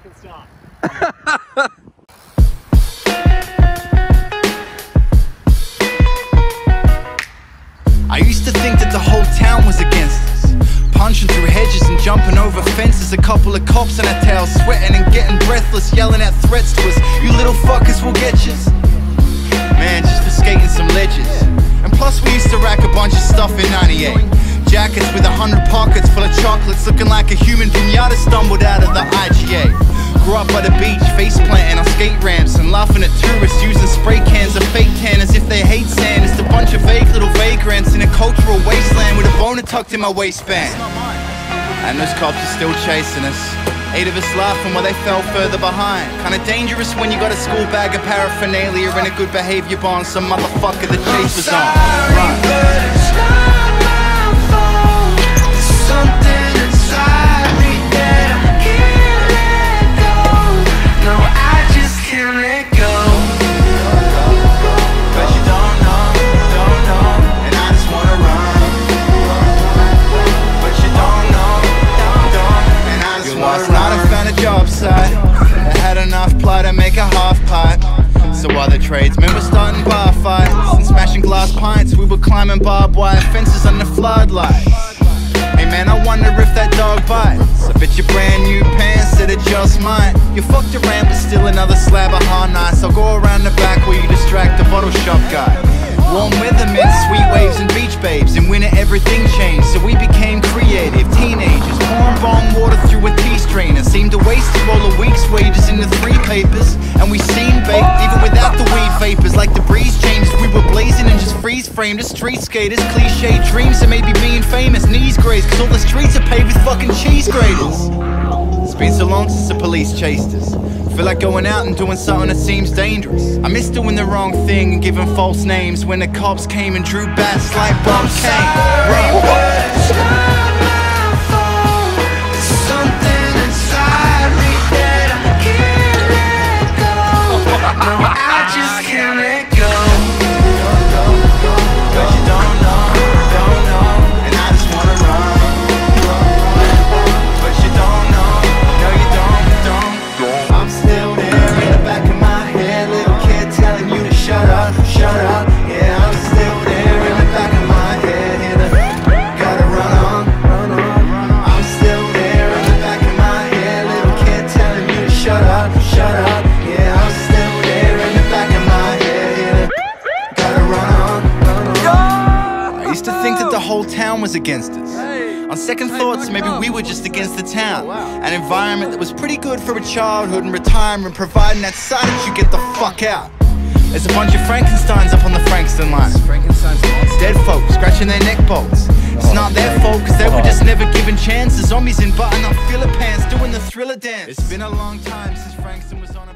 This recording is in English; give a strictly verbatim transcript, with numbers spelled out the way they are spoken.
fucking start. I used to think that the whole town was against us, punching through hedges and jumping over fences. A couple of cops on our tails, sweating and getting breathless, yelling out threats to us. You little fuckers will get yous. Man, just for skating some ledges. And plus we used to rack a bunch of stuff in ninety-eight. Jackets with a hundred pockets full of chocolates, looking like a human pinata stumbled out of the I G A. Grew up by the beach, face planting on skate ramps and laughing at tourists using spray cans of fake tan as if they hate sand. It's a bunch of vague little vagrants in a cultural wasteland with a boner tucked in my waistband. And those cops are still chasing us. Eight of us laughing while they fell further behind. Kinda dangerous when you got a school bag of paraphernalia and a good behavior bond. Some motherfucker the chase was on. Run. They had enough ply to make a half pipe. So while the tradesmen were starting bar fights and smashing glass pints, we were climbing barbed wire fences under floodlights. Hey man, I wonder if that dog bites. I bet your brand new pants that it just might. You fucked around but still another slab of hard nights. I'll go around the back where you distract the bottle shop guy. Warm weather meant sweet waves and beach babes. In winter everything changed, so we became creative teenagers, pouring bomb water through a tea strainer. Seemed to waste all a week's wages into three papers. And we seemed baked even without the weed vapors. Like the breeze changed, we were blazing and just freeze framed as street skaters. Cliche dreams of maybe being famous, knees grazed, cause all the streets are paved with fucking cheese graters. It's been so long since the police chased us. Feel like going out and doing something that seems dangerous. I miss doing the wrong thing and giving false names when the cops came and drew bats like bombs came. Something inside me that I can't let go. No, I just can't let go. Cause you don't know, don't know, and I just wanna run. But you don't know, no you don't, don't. I'm still there in the back of my head, little kid telling you to shut up, shut up. Yeah, I'm still there in the back of my head, yeah, the, gotta run on, run on. I'm still there in the back of my head, little kid telling you to shut up, shut up. Yeah, I'm still there in the back of my head, yeah, the, gotta run on, run on. I used to think that the whole town was against us. On second thoughts, maybe we were just against the town. An environment that was pretty good for a childhood and retirement, providing that side that you get the fuck out. There's a bunch of Frankensteins up on the Frankston line. Dead folks scratching their neck bolts. It's not their fault cause they were just never given chances. Zombies in button-up filler pants doing the Thriller dance. It's been a long time since Frankston was on